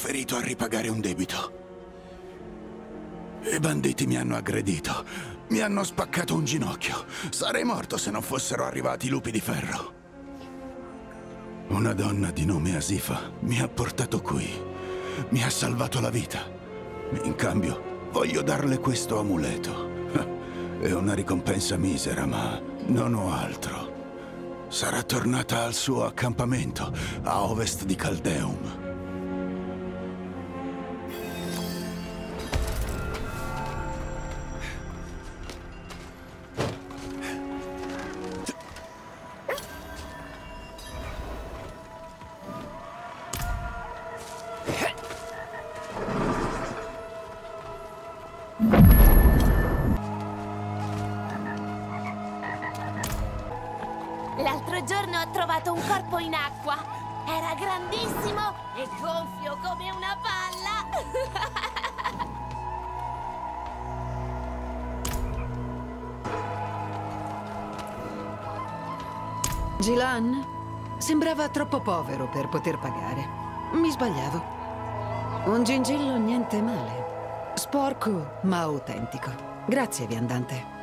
ferito a ripagare un debito. I banditi mi hanno aggredito. Mi hanno spaccato un ginocchio. Sarei morto se non fossero arrivati i lupi di ferro. Una donna di nome Asifa mi ha portato qui. Mi ha salvato la vita. In cambio, voglio darle questo amuleto. È una ricompensa misera, ma non ho altro. Sarà tornata al suo accampamento, a ovest di Caldeum. L'altro giorno ho trovato un corpo in acqua. Era grandissimo e gonfio come una palla. Gilan? Sembrava troppo povero per poter pagare. Mi sbagliavo. Un gingillo niente male. Sporco, ma autentico. Grazie, viandante.